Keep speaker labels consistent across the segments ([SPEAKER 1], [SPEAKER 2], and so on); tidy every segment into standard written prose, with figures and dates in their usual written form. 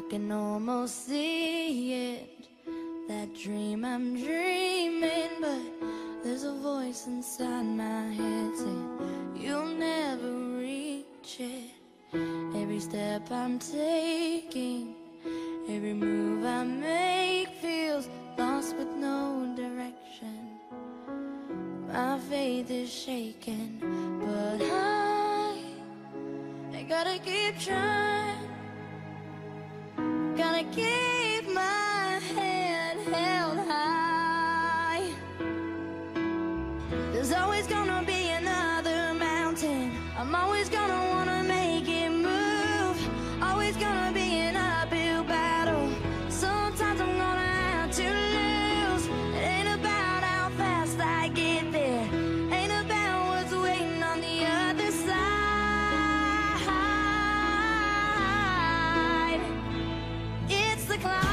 [SPEAKER 1] can almost see it, that dream I'm dreaming, but there's a voice inside my head saying you'll never reach it. Every step I'm taking, every move I make feels lost with no direction. My faith is shaken, but I gotta keep trying. Gotta keep my head held high. There's always gonna be another mountain. I'm always gonna wanna make it move. Always gonna be an uphill battle. Sometimes I'm gonna have to lose. It ain't about how fast I get there. Ain't about what's waiting on the other side. It's the climb.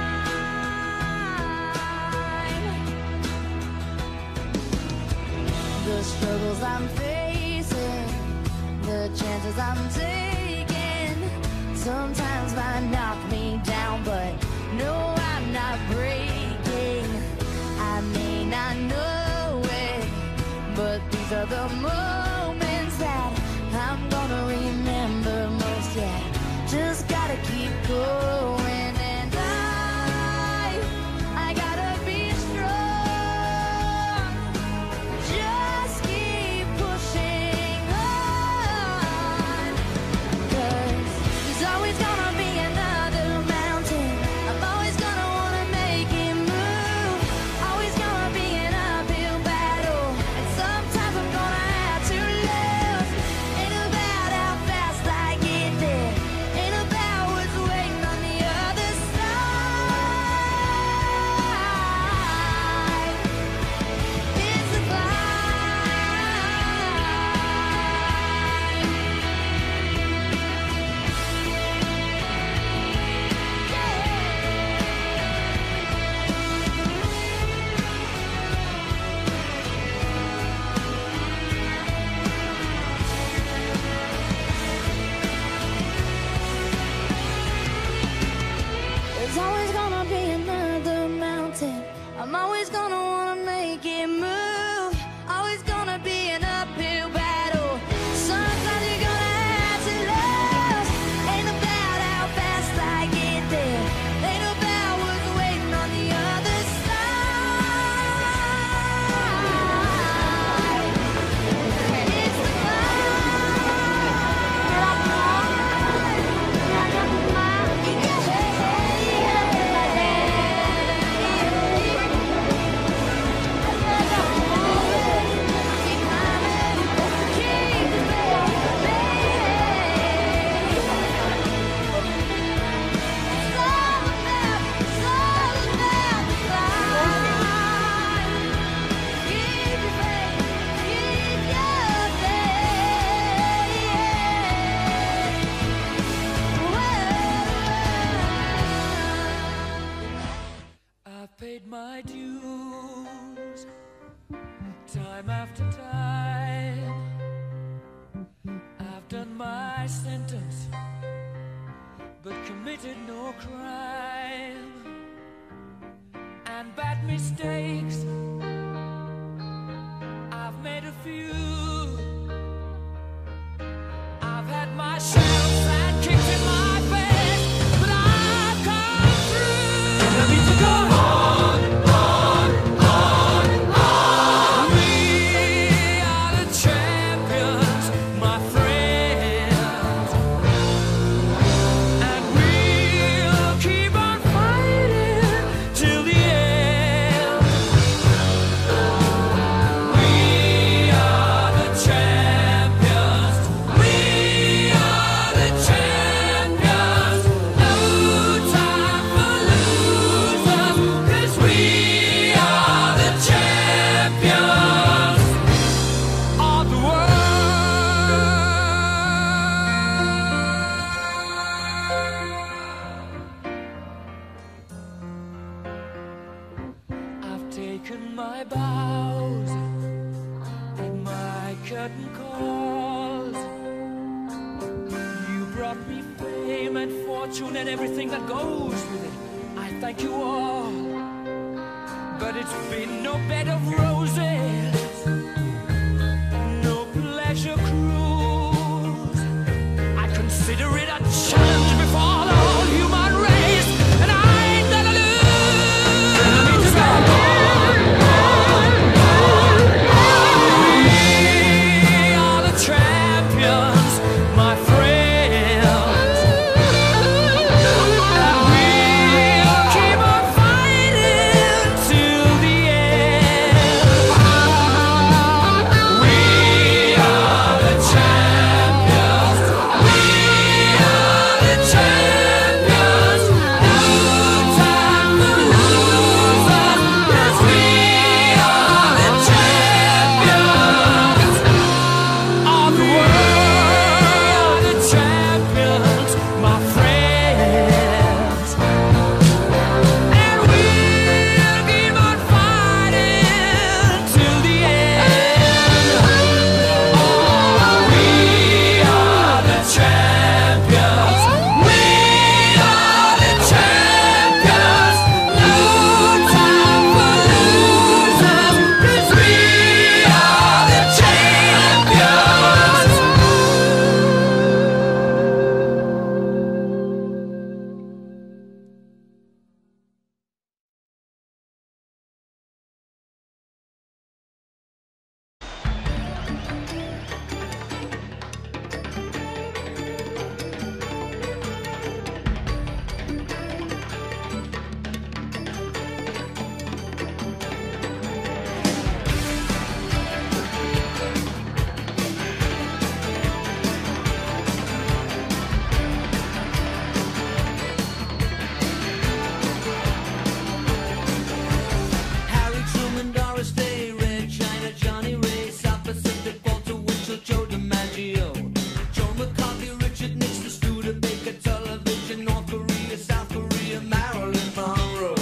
[SPEAKER 1] The struggles I'm facing, the chances I'm taking, sometimes might knock me down, but no, I'm not breaking. I may not know it, but these are the moments that I'm gonna remember most. Yeah, just gotta keep going, and I gotta be strong. Just keep pushing on, 'cause there's always gonna be another mountain. I'm always gonna wanna make it move. Always gonna be an uphill battle, and sometimes I'm gonna have to lose. Ain't about how fast I get there. Ain't about what's waiting on the other side. It's a There's always gonna be another mountain. I'm always gonna wanna make it move. Always gonna be an uphill battle. Sometimes you're gonna have to lose. Ain't about how fast I get there. Ain't about what's waiting on the other side. It's the
[SPEAKER 2] I've paid my dues, time after time. I've done my sentence, but committed no crime. And bad mistakes, I've made a few. I've had my shouts and kicks in my face, but I've come through. I need to go on, on, on, on. We are the champions, my friends, and we'll keep on fighting till the end. We are the champions. We are the champions. No time for losers, 'cause we are the champions of the world. I've taken my bows and my curtain calls. You brought me fame fame and fortune and everything that goes with it. I thank you all, but it's been no bed of roses, no pleasure cruise. I consider it a challenge before the whole human race, and I ain't gonna lose. We are the champions, my friends, and we'll keep on fighting till the end. We are the champions. We are the champions. No time for losers, 'cause we are the champions of the world, the champions, my friends. And we'll keep on fighting till the end. Oh, we are the champions. We are the champions. No time for losers, 'cause we are the champions. Harry Truman, Doris Day, Red China, Johnny Ray, South Pacific, Walter Winchell, Joe DiMaggio, Joe McCarthy, Richard Nixon, Studebaker, television, North Korea, South Korea, Marilyn Monroe.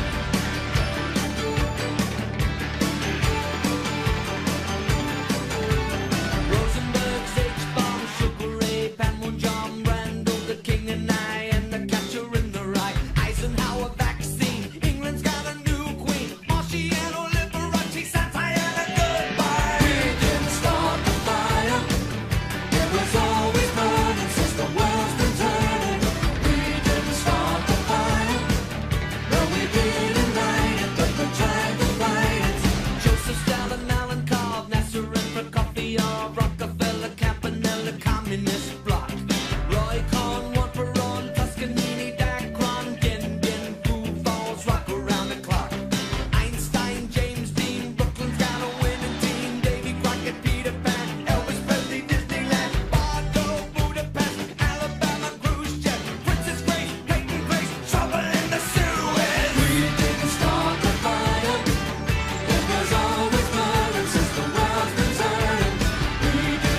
[SPEAKER 2] Rosenberg, H-bomb, Sugar Ray, Panmure, John Randall, the King and I, and the Catcher in the Rye. Eisenhower vaccine, England's got a new queen. Marciano, Liberace, Santayana, goodbye. We didn't start the fire. It was always burning since the world's been turning. We didn't start the fire. No, we didn't light it, but we tried to fight it. Joseph Stalin, Alan Cobb, Nasser and Prokofiev, Rockefeller, Campanella, Communist Bloc. Roy Cohn, one for on, Toscanini, Dacron, Gendon, Food Falls, rock around the clock. Einstein, James Dean, Brooklyn's got a winning team. Davy Crockett, Peter Pan, Elvis Presley, Disneyland, Bordeaux, Budapest, Alabama, Khrushchev, Princess Grace, Peyton Place, trouble in the Suez. We didn't start the fire. It was always burning since the world's been turning. We didn't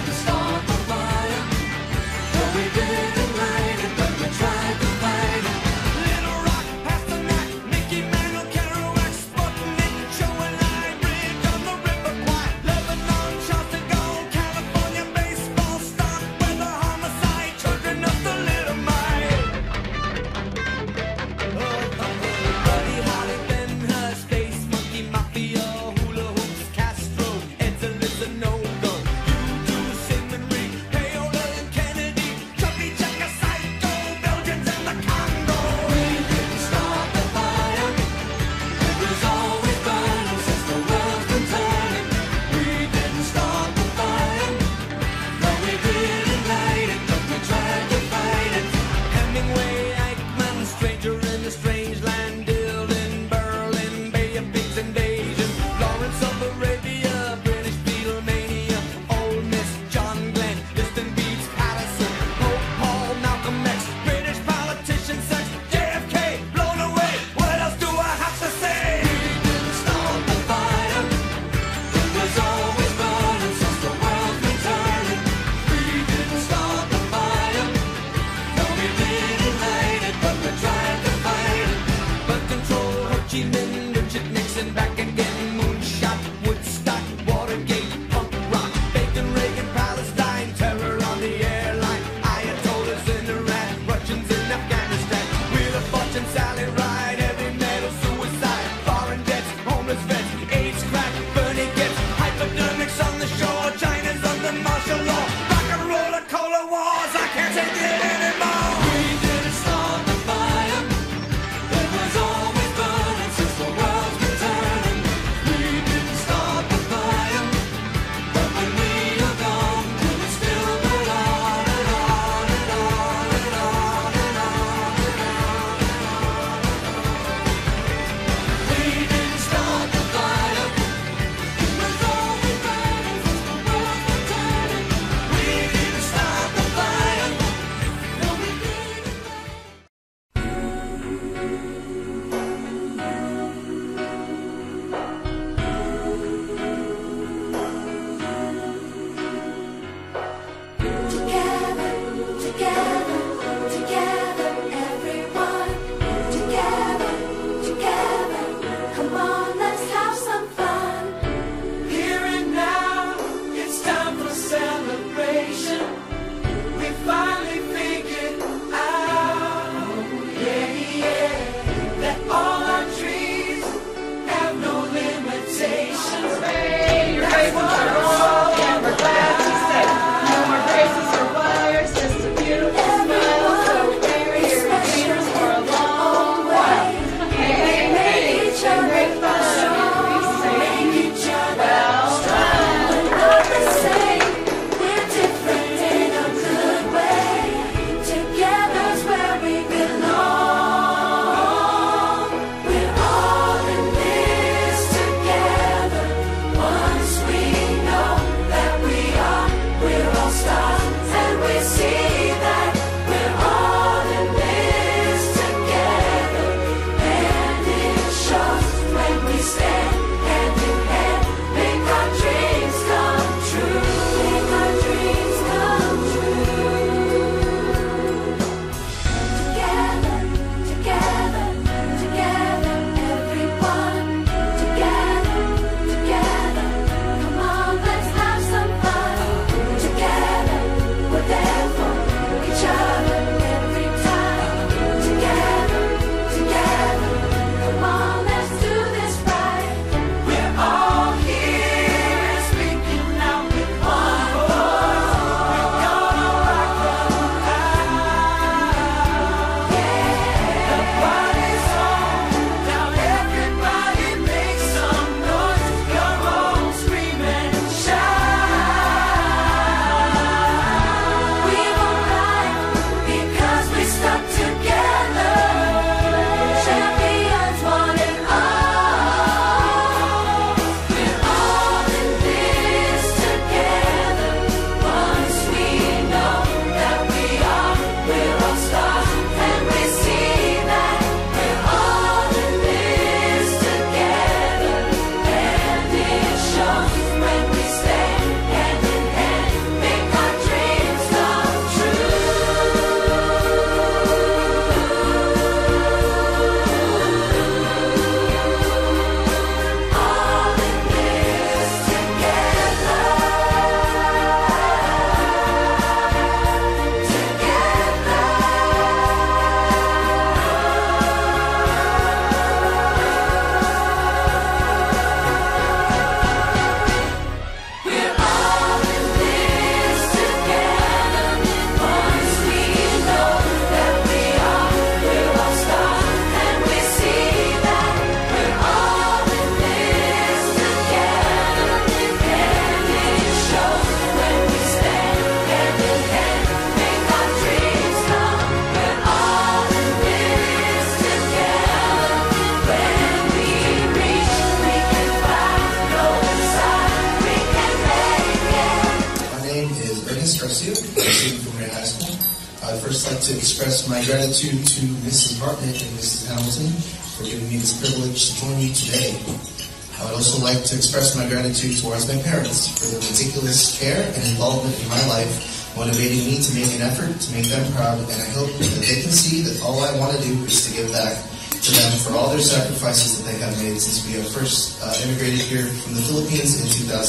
[SPEAKER 3] Garcia, a student from Ray High School. I'd first like to express my gratitude to Mrs. Hartnett and Mrs. Hamilton for giving me this privilege to join you today. I would also like to express my gratitude towards my parents for their meticulous care and involvement in my life, motivating me to make an effort to make them proud, and I hope that they can see that all I want to do is to give back to them for all their sacrifices that they have made since we have first immigrated here from the Philippines in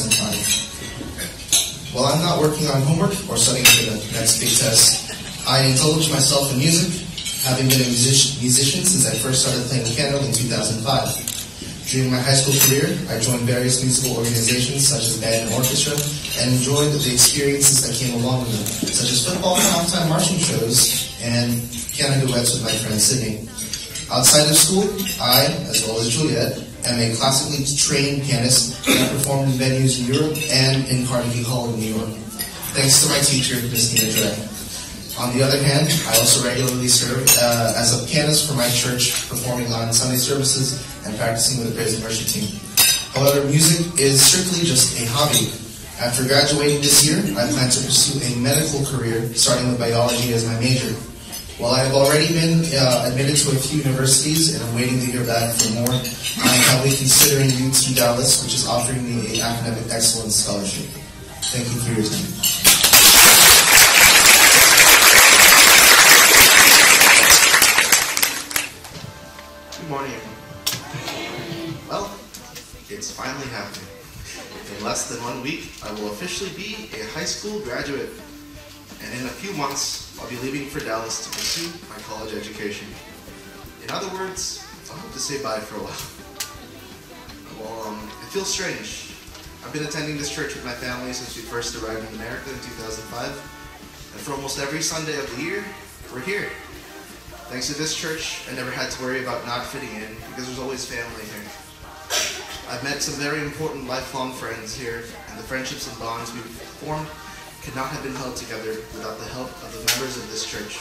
[SPEAKER 3] 2005. While I'm not working on homework or studying for the next big test, I indulge myself in music, having been a musician since I first started playing piano in 2005. During my high school career, I joined various musical organizations such as band and orchestra, and enjoyed the experiences that came along with them, such as football halftime marching shows and piano duets with my friend Sydney. Outside of school, I, as well as Juliet, am a classically trained pianist and performed in venues in Europe and in Carnegie Hall in New York, thanks to my teacher, Miss Nina Drey. On the other hand, I also regularly serve as a pianist for my church, performing on Sunday services and practicing with the praise and worship team. However, music is strictly just a hobby. After graduating this year, I plan to pursue a medical career, starting with biology as my major. While I have already been admitted to a few universities and I'm waiting to hear back for more, I am heavily considering UT Dallas, which is offering me an academic excellence scholarship. Thank you for your time.
[SPEAKER 4] Good morning, everyone. Well, it's finally happening. In less than 1 week, I will officially be a high school graduate. And in a few months, I'll be leaving for Dallas to pursue my college education. In other words, I'll have to say bye for a while. Well, it feels strange. I've been attending this church with my family since we first arrived in America in 2005. And for almost every Sunday of the year, we're here. Thanks to this church, I never had to worry about not fitting in because there's always family here. I've met some very important lifelong friends here, and the friendships and bonds we've formed could not have been held together without the help of the members of this church.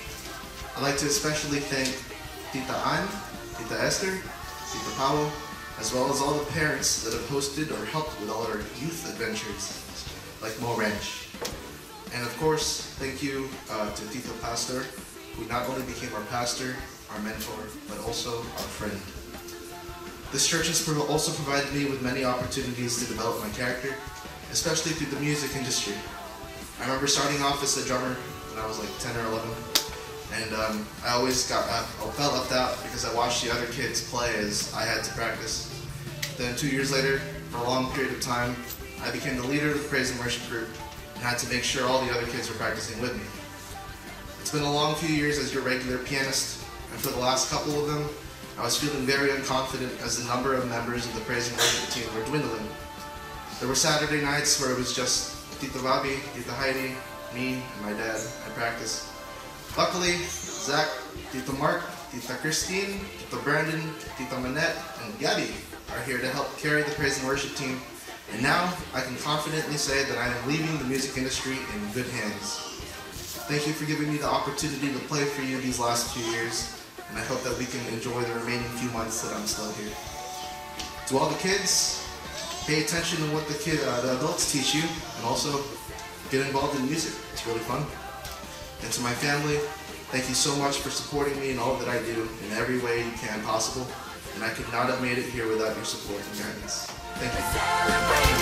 [SPEAKER 4] I'd like to especially thank Tita Ann, Tita Esther, Tita Pao, as well as all the parents that have hosted or helped with all our youth adventures, like Mo Ranch. And of course, thank you to Tito Pastor, who not only became our pastor, our mentor, but also our friend. This church has also provided me with many opportunities to develop my character, especially through the music industry. I remember starting off as a drummer when I was like 10 or 11, and I always felt left out because I watched the other kids play as I had to practice. Then 2 years later, for a long period of time, I became the leader of the praise and worship group and had to make sure all the other kids were practicing with me. It's been a long few years as your regular pianist, and for the last couple of them, I was feeling very unconfident as the number of members of the praise and worship team were dwindling. There were Saturday nights where it was just Tita Bobby, Tita Heidi, me, and my dad at practice. Luckily, Zach, Tita Mark, Tita Christine, Tita Brandon, Tita Manette, and Gabby are here to help carry the praise and worship team, and now I can confidently say that I am leaving the music industry in good hands. Thank you for giving me the opportunity to play for you these last few years, and I hope that we can enjoy the remaining few months that I'm still here. To all the kids, pay attention to what the adults teach you, and also get involved in music. It's really fun. And to my family, thank you so much for supporting me in all that I do in every way you can possible, and I could not have made it here without your support and guidance. Thank you.